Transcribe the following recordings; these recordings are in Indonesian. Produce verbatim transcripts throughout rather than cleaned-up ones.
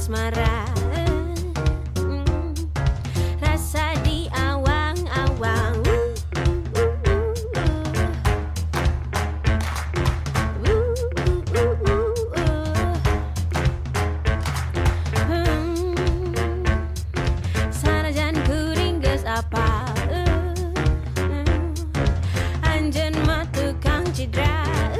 asmara. Mm, rasa di awang-awang. Uh, uh, uh, uh, uh, uh. Hmm, sanajan kuring geus apal, uh, uh. Anjeun mah tukang cidra.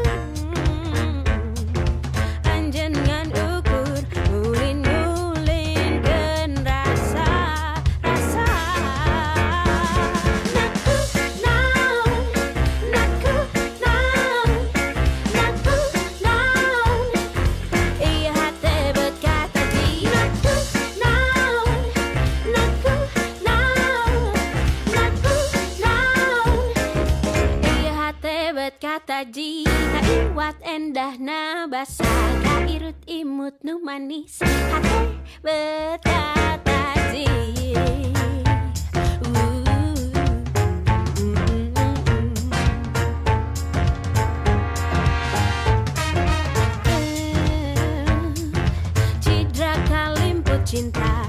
Kata jika iwat endahna basa kairut imut nu manis hate berkata ji. Cidra kalimput cinta,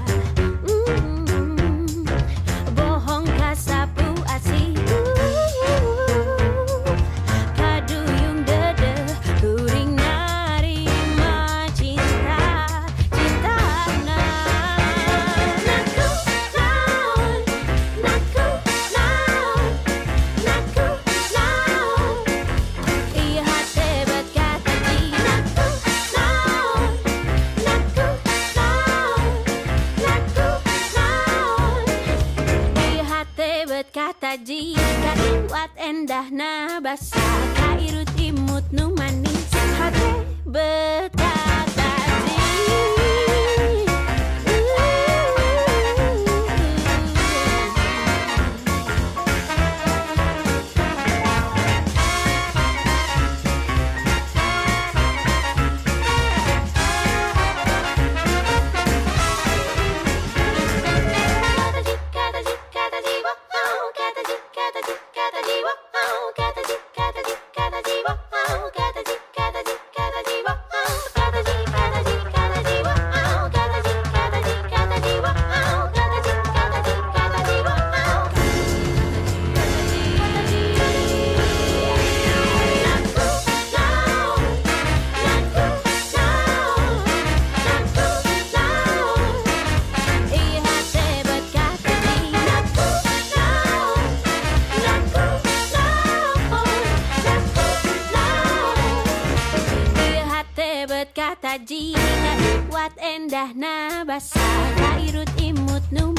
bohong kasapu asih. Kata jika iwat endahna basa kairut imut nu manis hate betata ji. Kata jika iwat endahna basa kairut imut nu